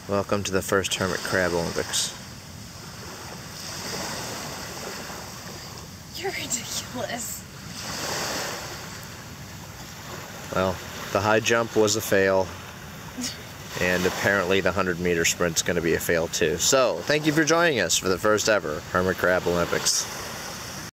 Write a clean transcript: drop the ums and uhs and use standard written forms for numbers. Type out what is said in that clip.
Welcome to the first Hermit Crab Olympics. You're ridiculous. Well, the high jump was a fail, and apparently the 100-meter sprint's going to be a fail too. So, thank you for joining us for the first ever Hermit Crab Olympics.